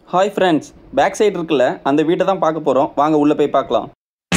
Hi friends, back side இருக்குல்ல அந்த வீட்டை தான் பார்க்க போகிறோம். வாங்க உள்ளே போய் பார்க்கலாம்.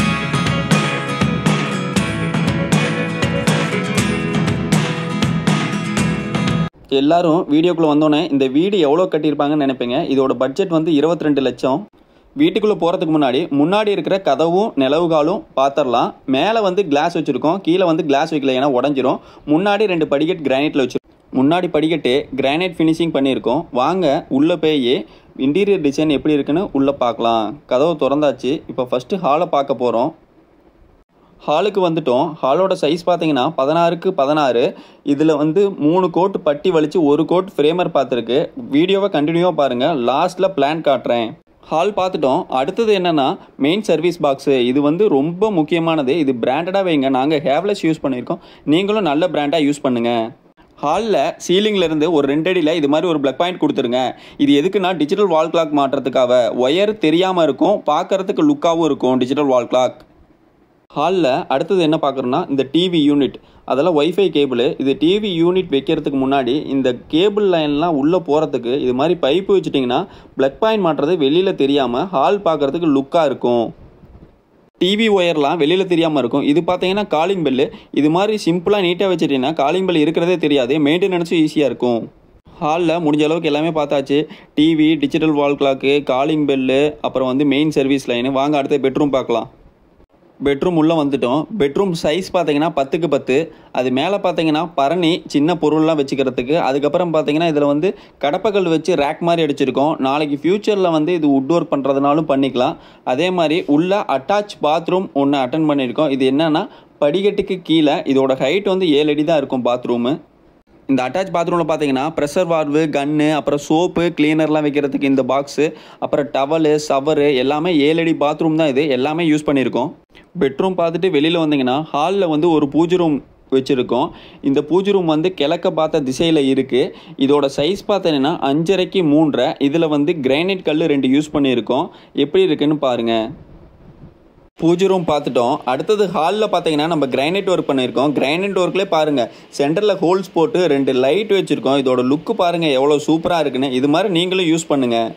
எல்லாரும் வீடியோக்குள்ளே வந்தோன்னே இந்த வீடு எவ்வளோ கட்டியிருப்பாங்கன்னு நினைப்பீங்க. இதோட பட்ஜெட் வந்து 22 லட்சம். வீட்டுக்குள்ளே போகிறதுக்கு முன்னாடி இருக்கிற கதவும் நிலவுகாலும் பார்த்துடலாம். மேலே வந்து கிளாஸ் வச்சுருக்கோம், கீழே வந்து கிளாஸ் வைக்கல, ஏன்னா உடஞ்சிரும். முன்னாடி 2 படிக்கட் கிரானைட்டில் வச்சுருக்கோம். முன்னாடி படிக்கட்டு கிரானைட் ஃபினிஷிங் பண்ணியிருக்கோம். வாங்க உள்ளே போய் இன்டீரியர் டிசைன் எப்படி இருக்குன்னு உள்ளே பார்க்கலாம். கதவு திறந்தாச்சு. இப்போ ஃபஸ்ட்டு ஹாலை பார்க்க போகிறோம். ஹாலுக்கு வந்துட்டோம். ஹாலோட சைஸ் பார்த்தீங்கன்னா 16க்கு 16. இதில் வந்து 3 கோட் பட்டி வலிச்சு 1 கோட் ஃப்ரேமர் பார்த்துருக்கு. வீடியோவை கண்டினியூவாக பாருங்கள், லாஸ்ட்டில் பிளான் காட்டுறேன். ஹால் பார்த்துட்டோம். அடுத்தது என்னென்னா மெயின் சர்வீஸ் பாக்ஸு. இது வந்து ரொம்ப முக்கியமானது. இது பிராண்டடாக வைங்க. நாங்கள் ஹேவ்லெஸ் யூஸ் பண்ணியிருக்கோம், நீங்களும் நல்ல பிராண்டாக யூஸ் பண்ணுங்கள். ஹாலில் சீலிங்கிலேருந்து ஒரு 2 அடியில் இது மாதிரி ஒரு ப்ளக் பாயிண்ட் கொடுத்துருங்க. இது எதுக்குன்னா டிஜிட்டல் வால் கிளாக் மாட்டுறதுக்காக. ஒயர் தெரியாமல் இருக்கும், பார்க்குறதுக்கு லுக்காகவும் இருக்கும் டிஜிட்டல் வால் கிளாக். ஹாலில் அடுத்தது என்ன பார்க்குறோன்னா இந்த டிவி யூனிட், அதெல்லாம் ஒய்ஃபை கேபிள். இது டிவி யூனிட் வைக்கிறதுக்கு முன்னாடி இந்த கேபிள் லைன்லாம் உள்ளே போகிறதுக்கு இது மாதிரி பைப்பு வச்சுட்டிங்கன்னா ப்ளக் பாயிண்ட் மாட்டுறது வெளியில் தெரியாமல் ஹால் பார்க்குறதுக்கு லுக்காக இருக்கும். டிவி ஒயர்லாம் வெளியில் தெரியாமல் இருக்கும். இது பார்த்தீங்கன்னா காலிங் பெல்லு. இது மாதிரி சிம்பிளாக நீட்டாக வச்சுட்டிங்கன்னா காலிங் பெல் இருக்கிறதே தெரியாது, மெயின்டெனன்ஸும் ஈஸியாக இருக்கும். ஹாலில் முடிஞ்ச அளவுக்கு எல்லாமே பார்த்தாச்சு. TV, digital wall clock, calling bell, அப்புறம் வந்து மெயின் சர்வீஸ் லைனு. வாங்க அடுத்த பெட்ரூம் பார்க்கலாம். பெட்ரூம் உள்ளே வந்துட்டோம். பெட்ரூம் சைஸ் பார்த்தீங்கன்னா 10க்கு 10. அது மேலே பார்த்தீங்கன்னா பரணி சின்ன பொருள்லாம் வச்சுக்கிறதுக்கு. அதுக்கப்புறம் பார்த்தீங்கன்னா இதில் வந்து கடப்பக்கல் வச்சு ரேக் மாதிரி அடிச்சிருக்கோம். நாளைக்கு ஃப்யூச்சரில் வந்து இது வுட் ஒர்க் பண்ணுறதுனாலும் பண்ணிக்கலாம். அதே மாதிரி உள்ள அட்டாச் பாத்ரூம் ஒன்று அட்டன் பண்ணியிருக்கோம். இது என்னென்னா படிக்கட்டுக்கு கீழே. இதோட ஹைட் வந்து 7 அடி தான் இருக்கும் பாத்ரூமு. இந்த அட்டாச் பாத்ரூமில் பார்த்தீங்கன்னா ப்ரெஷர் வால்வு, கன்னு, அப்புறம் சோப்பு, கிளீனர்லாம் வைக்கிறதுக்கு இந்த பாக்ஸு, அப்புறம் டவலு, ஷவரு எல்லாமே 7 அடி பாத்ரூம் தான். இது எல்லாமே யூஸ் பண்ணியிருக்கோம். பெட்ரூம் பார்த்துட்டு வெளியில் வந்தீங்கன்னா ஹாலில் வந்து ஒரு பூஜை ரூம் வச்சுருக்கோம். இந்த பூஜை ரூம் வந்து கிழக்க பார்த்த திசையில் இருக்குது. இதோட சைஸ் பார்த்தீங்கன்னா 5.5க்கு 3. இதில் வந்து கிரானைட் கல் 2 யூஸ் பண்ணியிருக்கோம். எப்படி இருக்குன்னு பாருங்கள். பூஜை ரூம் பார்த்துட்டோம். அடுத்தது ஹாலில் பார்த்தீங்கன்னா நம்ம கிரானைட் ஒர்க் பண்ணியிருக்கோம். கிரானைட் ஒர்க்லேயே பாருங்கள், சென்டரில் ஹோல்ஸ் போட்டு 2 லைட் வச்சுருக்கோம். இதோட லுக்கு பாருங்கள் எவ்வளோ சூப்பராக இருக்குன்னு. இது மாதிரி நீங்களும் யூஸ் பண்ணுங்கள்.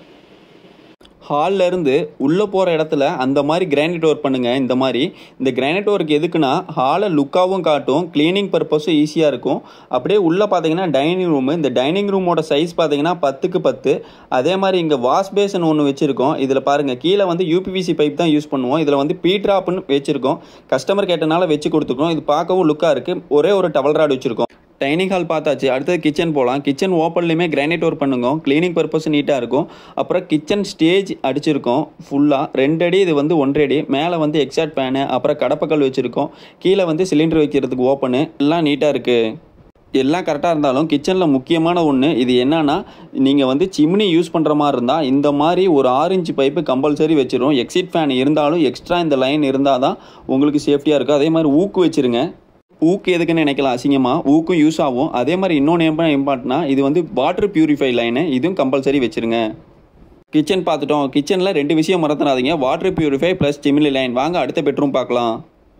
ஹாலில் இருந்து உள்ளே போகிற இடத்துல அந்த மாதிரி கிரானைட் ஒர்க் பண்ணுங்கள். இந்த கிரானைட் ஒர்க் எதுக்குன்னா ஹாலை லுக்காகவும் காட்டும், க்ளீனிங் பர்பஸும் ஈஸியாக இருக்கும். அப்படியே உள்ளே பார்த்தீங்கன்னா டைனிங் ரூமு. இந்த டைனிங் ரூமோட சைஸ் பார்த்தீங்கன்னா 10க்கு 10. அதே மாதிரி இங்கே வாஷ் பேசன் ஒன்று வச்சுருக்கோம். இதில் பாருங்கள், கீழே வந்து யூபிவிசி பைப் தான் யூஸ் பண்ணுவோம். இதில் வந்து பீட்ராப்னு வச்சுருக்கோம். கஸ்டமர் கேட்டனால வச்சு கொடுத்துருக்கோம். இது பார்க்கவும் லுக்காக இருக்குது. ஒரே ஒரு டவல் ராட் வச்சுருக்கோம். டைனிங் ஹால் பார்த்தாச்சு. அடுத்தது கிச்சன் போகலாம். கிச்சன் ஓப்பன்லேயுமே கிரானைட் ஒர்க் பண்ணுங்க, க்ளீனிங் பர்பஸ் நீட்டாக இருக்கும். அப்புறம் கிச்சன் ஸ்டேஜ் அடிச்சிருக்கோம் ஃபுல்லாக. 2 அடி, இது வந்து 1.5 அடி. மேலே வந்து எக்ஸாட் ஃபேனு, அப்புறம் கடப்பக்கல் வச்சுருக்கோம். கீழே வந்து சிலிண்டர் வைக்கிறதுக்கு ஓப்பனு. எல்லாம் நீட்டாக இருக்குது. எல்லாம் கரெக்டாக இருந்தாலும் கிச்சனில் முக்கியமான ஒன்று இது என்னன்னா, நீங்கள் வந்து சிம்னி யூஸ் பண்ணுற மாதிரி இருந்தால் இந்த மாதிரி ஒரு 6 இன்ச் பைப்பு கம்பல்சரி வச்சிரும். எக்ஸிட் ஃபேன் இருந்தாலும் எக்ஸ்ட்ரா இந்த லைன் இருந்தால் தான் உங்களுக்கு சேஃப்டியாக இருக்கும். அதே மாதிரி ஊக்கு வச்சுருங்க. ஊக்கு எதுக்குன்னு நினைக்கலாம் அசிங்கமாக, ஊக்கும் யூஸ் ஆகும். அதே மாதிரி இன்னொன்று இம்பார்ட்டன்னா, இது வந்து வாட்டர் பியூரிஃபை லைனு, இதுவும் கம்பல்சரி வச்சுருங்க. கிச்சன் பார்த்துட்டோம். கிச்சனில் 2 விஷயம் மறந்துடாதீங்க, வாட்டர் பியூரிஃபை ப்ளஸ் சிமிலி லைன். வாங்க அடுத்த பெட்ரூம் பார்க்கலாம்.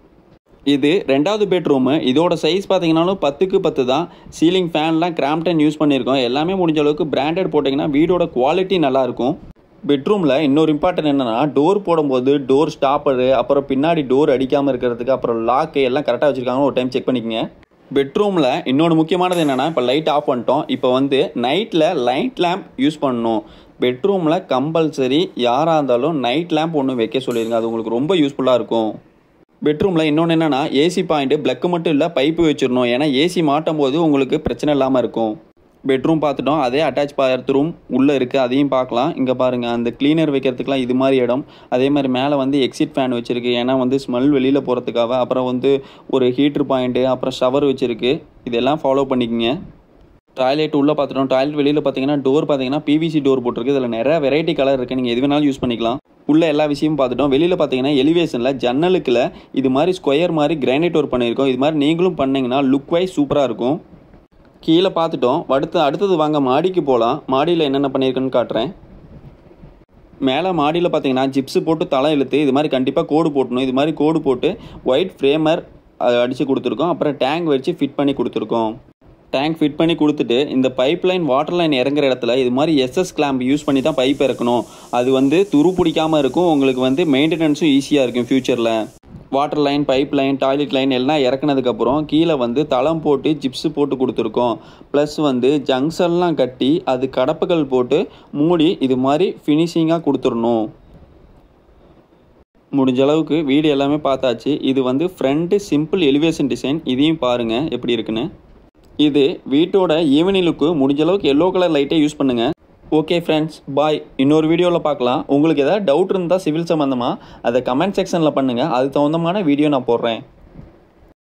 இது 2வது பெட்ரூமு. இதோட சைஸ் பார்த்தீங்கன்னாலும் 10க்கு 10 தான். சீலிங் ஃபேன்லாம் கிராம்ப்டன் யூஸ் பண்ணியிருக்கோம். எல்லாமே முடிஞ்ச அளவுக்கு பிராண்டட் போட்டிங்கன்னா வீடோட குவாலிட்டி நல்லாயிருக்கும். பெட்ரூமில் இன்னொரு இம்பார்ட்டன் என்னென்னா, டோர் போடும்போது டோர் ஸ்டாப்பரு, அப்புறம் பின்னாடி டோர் அடிக்காமல் இருக்கிறதுக்கு, அப்புறம் லாக்கு எல்லாம் கரெக்டாக வச்சுருக்காங்கன்னு ஒரு டைம் செக் பண்ணிக்கோங்க. பெட்ரூமில் இன்னொன்று முக்கியமானது என்னென்னா, இப்போ லைட் ஆஃப் பண்ணிட்டோம். இப்போ வந்து நைட்டில் லைட் லேம்ப் யூஸ் பண்ணணும். பெட்ரூமில் கம்பல்சரி யாராக இருந்தாலும் நைட் லேம்ப் ஒன்று வைக்க சொல்லிடுங்க. அது உங்களுக்கு ரொம்ப யூஸ்ஃபுல்லாக இருக்கும். பெட்ரூமில் இன்னொன்று என்னென்னா, ஏசி பாயிண்ட்டு ப்ளக்கு மட்டும் இல்லை, பைப்பு வச்சிடணும். ஏன்னா ஏசி மாட்டும் போது உங்களுக்கு பிரச்சனை இல்லாமல் இருக்கும். பெட்ரூம் பார்த்துட்டோம். அதே அட்டாச் பாத்ரூம் உள்ளே இருக்குது, அதையும் பார்க்கலாம். இங்கே பாருங்கள், அந்த கிளீனர் வைக்கிறதுக்குலாம் இது மாதிரி இடம். அதே மாதிரி மேலே வந்து எக்ஸிட் ஃபேன் வச்சுருக்கு, ஏன்னா வந்து ஸ்மெல் வெளியில் போகிறதுக்காக. அப்புறம் வந்து ஒரு ஹீட்ரு பாயிண்ட்டு, அப்புறம் ஷவர் வச்சுருக்கு. இதெல்லாம் ஃபாலோ பண்ணிக்கோங்க. டாய்லெட் உள்ளே பார்த்துட்டோம். டாய்லெட் வெளியில் பார்த்தீங்கன்னா டோர் பார்த்தீங்கன்னா பிவிசி டோர் போட்டிருக்கு. இதில் நிறைய வெரைட்டி கலர் இருக்குது, நீங்கள் எது வேணாலும் யூஸ் பண்ணிக்கலாம். உள்ள எல்லா விஷயமும் பார்த்துட்டோம். வெளியில் பார்த்தீங்கன்னா எலிவேஷனில் ஜன்னலுக்குள்ள இது மாதிரி ஸ்கொயர் மாதிரி கிரானைட் ஒர்க் பண்ணியிருக்கோம். இது மாதிரி நீங்களும் பண்ணிங்கன்னா லுக் வைஸ் சூப்பராக இருக்கும். கீழே பார்த்துட்டோம். அடுத்தது வாங்க மாடிக்கு போகலாம். மாடியில் என்னென்ன பண்ணியிருக்குன்னு காட்டுறேன். மேலே மாடியில் பார்த்தீங்கன்னா ஜிப்ஸு போட்டு தலை இழுத்து இது மாதிரி கண்டிப்பாக கோடு போட்டணும். இது மாதிரி கோடு போட்டு ஒயிட் ஃப்ரேமர் அடித்து கொடுத்துருக்கோம். அப்புறம் டேங்க் வச்சு ஃபிட் பண்ணி கொடுத்துருக்கோம். டேங்க் ஃபிட் பண்ணி கொடுத்துட்டு இந்த பைப் லைன் வாட்டர் லைன் இறங்குற இடத்துல இது மாதிரி எஸ்எஸ் கிளாம்ப் யூஸ் பண்ணி தான் பைப் இறக்கணும். அது வந்து துரு பிடிக்காமல் இருக்கும், உங்களுக்கு வந்து மெயின்டெனன்ஸும் ஈஸியாக இருக்கும் ஃப்யூச்சரில். Water line, pipe line, toilet line எல்லாம் இறக்குனதுக்கப்புறம் கீழே வந்து தளம் போட்டு ஜிப்ஸு போட்டு கொடுத்துருக்கோம். ப்ளஸ் வந்து ஜங்ஷன்லாம் கட்டி அது கடப்புகள் போட்டு மூடி இது மாதிரி ஃபினிஷிங்காக கொடுத்துடணும். முடிஞ்ச அளவுக்கு வீடு எல்லாமே பார்த்தாச்சு. இது வந்து ஃப்ரண்ட் சிம்பிள் எலிவேஷன் டிசைன், இதையும் பாருங்கள் எப்படி இருக்குன்னு. இது வீட்டோட ஈவினிங் லுக்கு முடிஞ்ச அளவுக்கு எல்லோ கலர் லைட்டே யூஸ் பண்ணுங்கள். Okay friends, bye. இன்னொரு வீடியோவில் பார்க்கலாம். உங்களுக்கு ஏதாவது டவுட் இருந்தால் சிவில் சம்மந்தமாக அதை கமெண்ட் செக்ஷனில் பண்ணுங்கள். அதுக்கு தகுந்தமான வீடியோ நான் போடுறேன்.